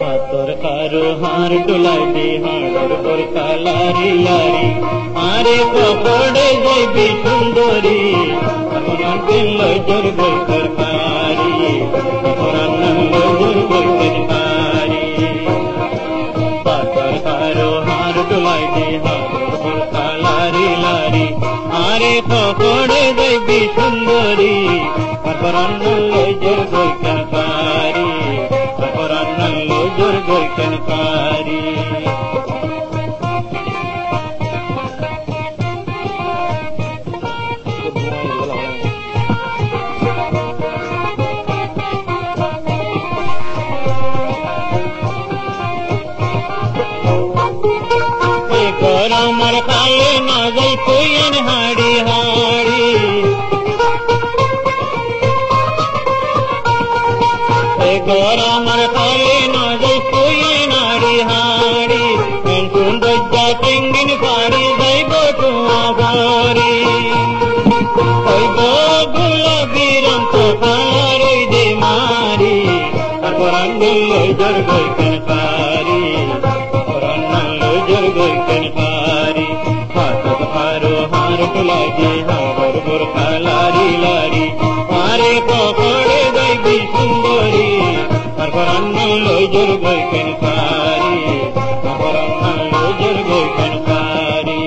পাথর কারো হার ডোলাই দে হাড়ের বোরকা লারি লারি আরে কপড়ে যাইবি সুন্দরী অপরান দিল জোর বইকর পারি অপরান জোর বইকর পারি পাথর কারো হার ডোলাই দে হাড়ের বোরকা লারি লারি আরে কপড়ে যাইবি সুন্দরী অপরান দিল জোর বইকর পারি অপরান জোর বইকর পারি আমার কালে না যাই কইন হাড়ি হাড়ি আমার কালে না যাই কইন হাড়ি হাড়ি সুন্দর যা টেঙ্গিন পাড়ি যাইব তোমা বাড়ি ওই গোলাপি রং পার ওই দে মারি তারপর আঙ্গুল জোর বইকেন পারি জোর বইকেন পারি হাতত পারো হার ডোলাই দে হাড়ের বোরকা লারি লারি আরে কপড়ে যাইবি সুন্দরী তারপর আঙ্গুল জোর বইকেন পারি তারপর আঙ্গুল জোর বইকেন পারি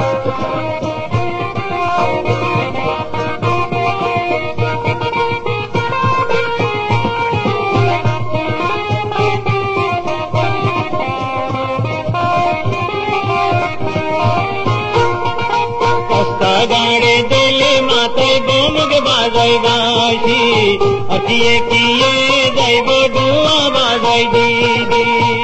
গাড়ে দিলে মাথায় গোমুখ বাজাই বাসি অতিয়ে কিয়ে যাইব ডুয়া বাজাই দিদি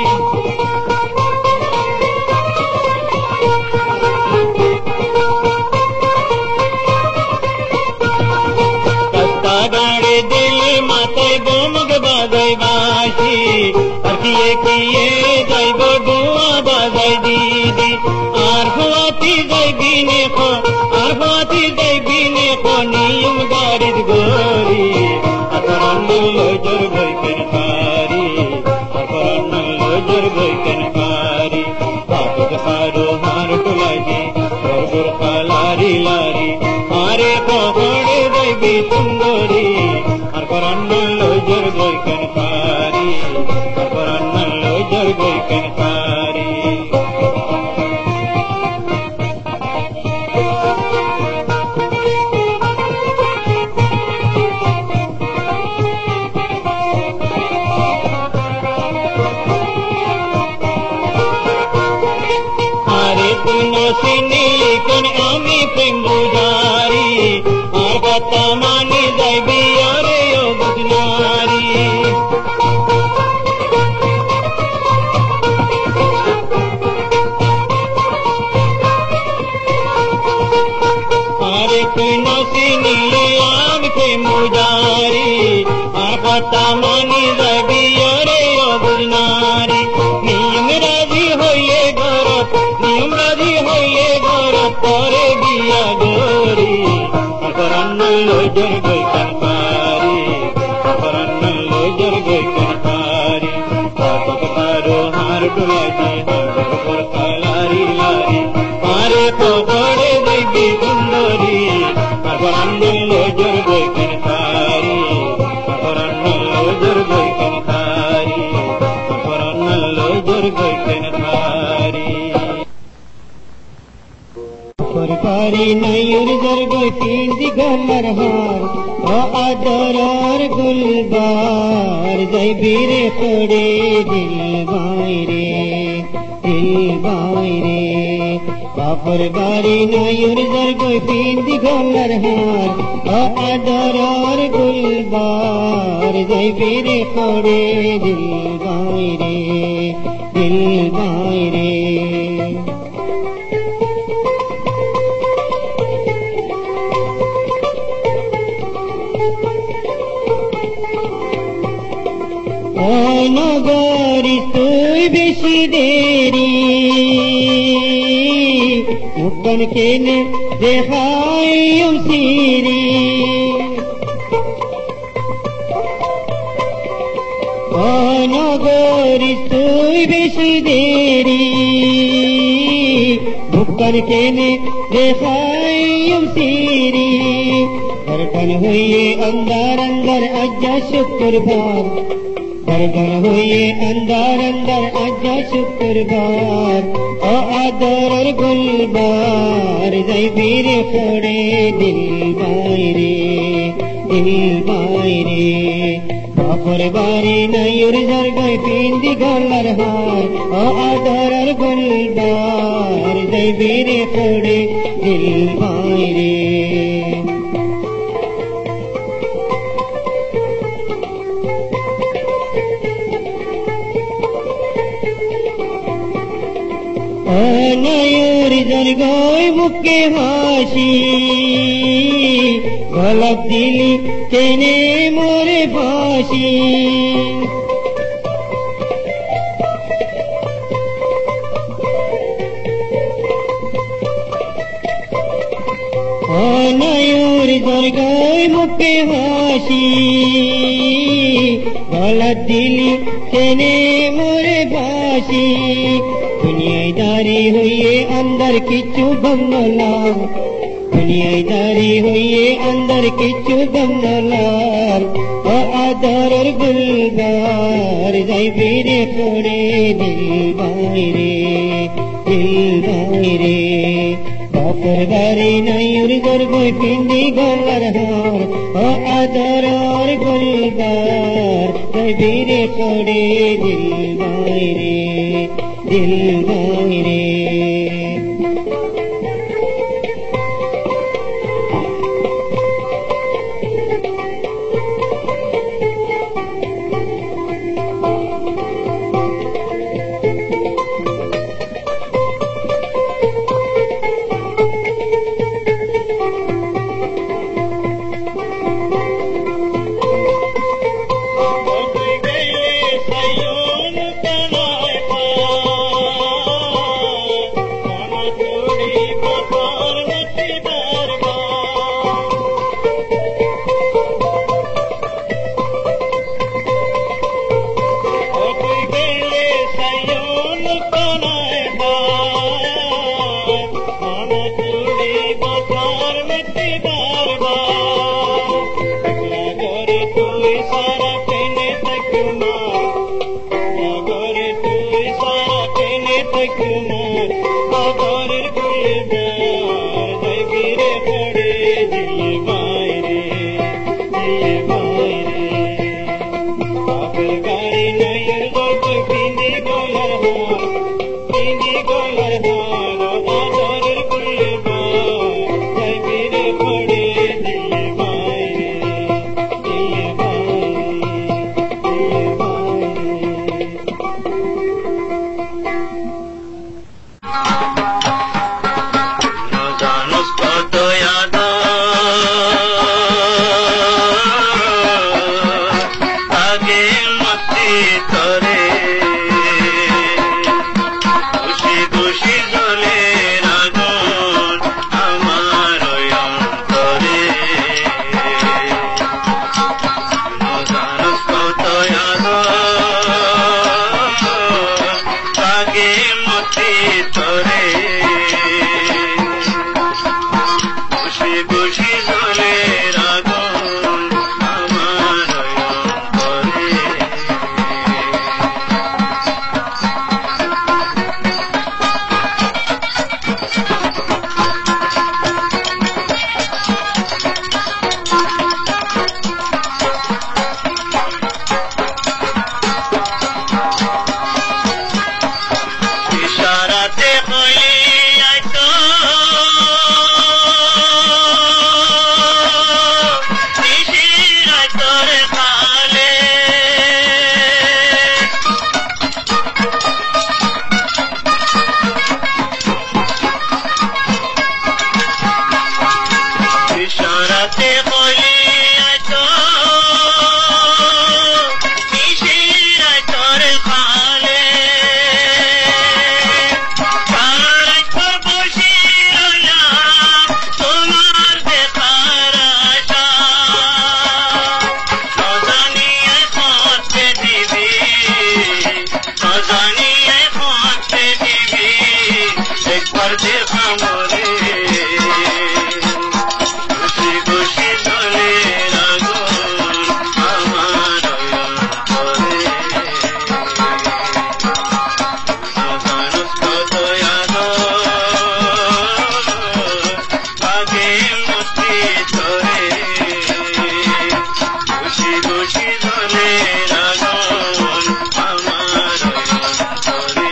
গাড়ে দিলে মাথায় গোমুখ বাজাই বাসি অতিয়ে কিয়ে যাইব ডুয়া বাজাই দিদি আর হুয়াতি যাইবি নে আর হুয়াতি যাইবি নে নিয়ম গাড়ির গরি অপরান্ন জোর বইকেন পারি অপরান্ন জোর বইকেন পারি পাপত পারো হার ডোলাই দে তোর বোরকা লারি লারি আরে কপড়ে যাইবি সুন্দরী অপরান্ন জোর বইকেন পারি অপরান্ন জোর বইকেন পারি আমি প্রেম বুঝারি আর কথা মানি যাইবি আরে ও বুঝনারি আরে তুই নসি নিলে আমি প্রেম বুঝারি আর কথা মানি যাইবি আরে ও বুঝনারি নিয়ম রাজি হইয়ে ঘরত নিয়ম রাজি হইয়ে ঘরত পরে বিয়া গরি অপরান্ন জোর বইকেন পারি অপরান্ন জোর বইকেন পারি পাপত পারো হার ডোলাই দে হাড়ের বোরকা লারি লারি আরে কপড়ে যাইবি সুন্দরী অপরান্ন জোর বইকেন পারি অপরান্ন জোর বইকেন পারি অপরান্ন জোর বইকেন পারি পারি নাইর জর্গই পিন্দি গলার হার ও আদরার গুলবার যাইবি রে পড়ে দিল বাইরে বাপর বাড়ি নাইর জর্গই পিন্দি গলার হার ও আদরার গুলবার যাইবি রে পড়ে দিল বাইরে নগরী তুই বেশি দেরি মুক্তন কেনে দেখাই সিরি নগরী তুই বেশি দেরি বুকন কেনে দেখাইম সিরি দরকার হইয়ে अंदर अंदर আজ্জা শুক্রবার দরকার হইয়ে अंदर अंदर আজ্জা শুক্রবার ও আদরের গুলবার যাই বীরে পড়ে দিল বাইরে বাপর বাড়ি নাইর জায়গায় পিন্দি গলার হার ও আদরের গুলবার যাই বীরে পড়ে দিল বাইরে নয়ুর জর্গয় মুখে হাসি গলাপ দিলি চেনে মোরে ফাঁসি নয়ুর জর্গয় মুখে হাসি গলাপ দিলি চেনে মোরে ফাঁসি दुनियादारी हुई अंदर किच्चू बमला दुनियादारी हुई अंदर किच्चू बमला ओ आदर और गुलबार जाई बीरे पड़े दिल बायरे बापर बारी नायुर गरबई पिंदी गलर हार ओ आदर और गुलबार जाई बीरे पड़े दिल बायरे আর দেখা মরে খুশি খুশি চলে আগুন আমার অন্তরে মানুষ কত আগে মতি ধরে খুশি খুশি চলে আগুন আমার অন্তরে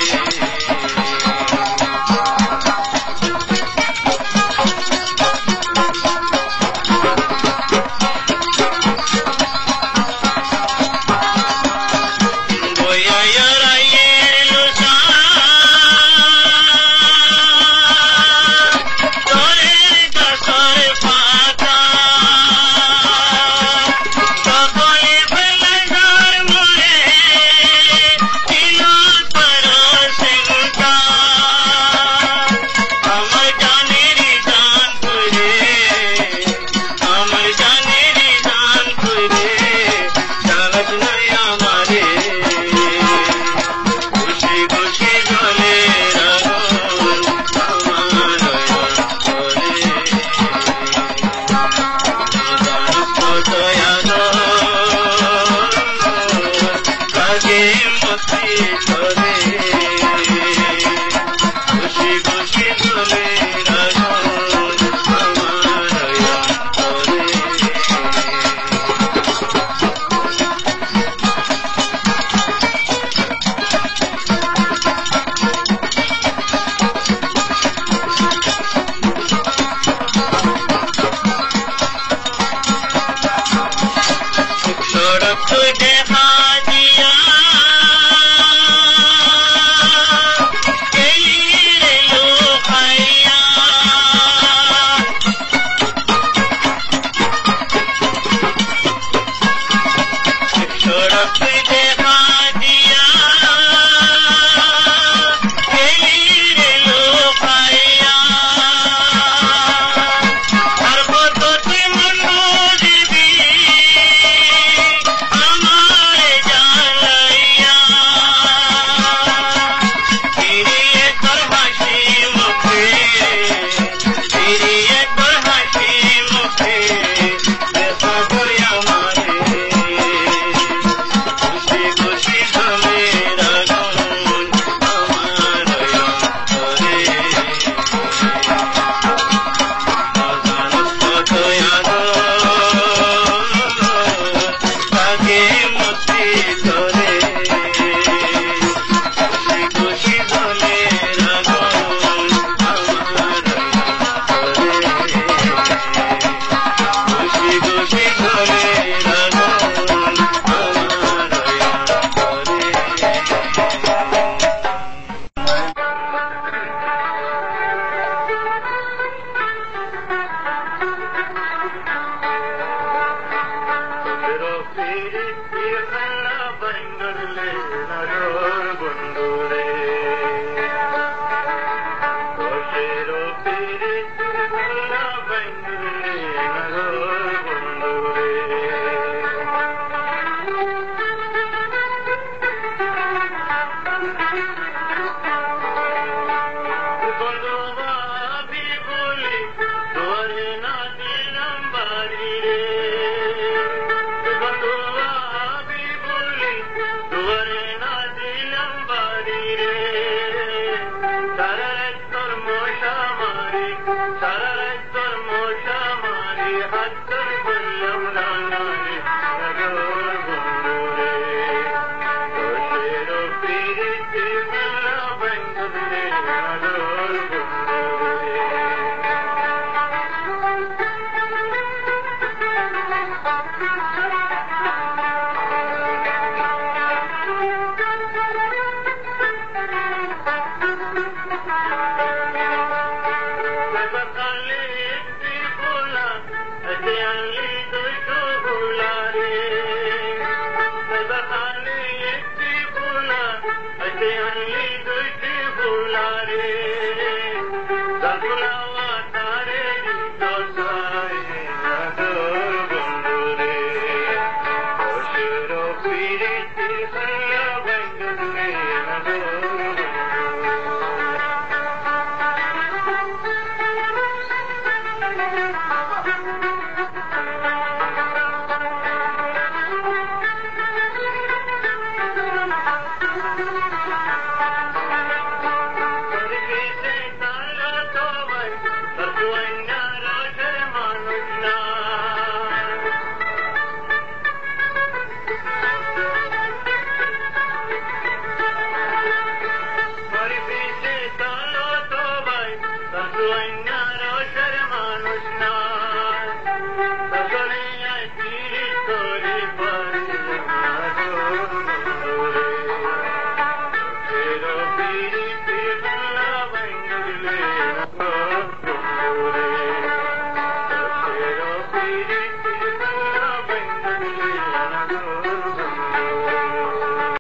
Hare